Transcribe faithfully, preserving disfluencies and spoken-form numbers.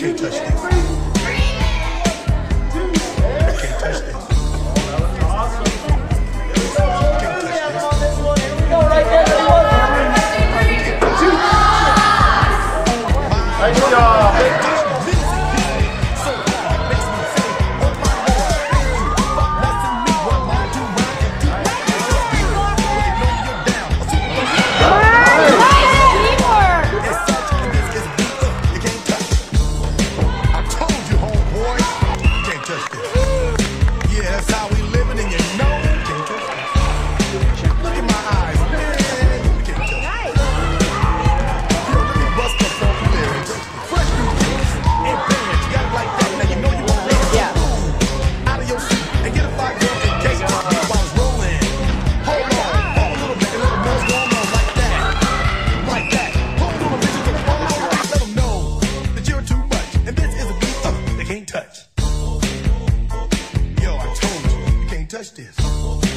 can't touch this. You can't touch this. Nice job. Touch. Yo, I told you, you can't touch this.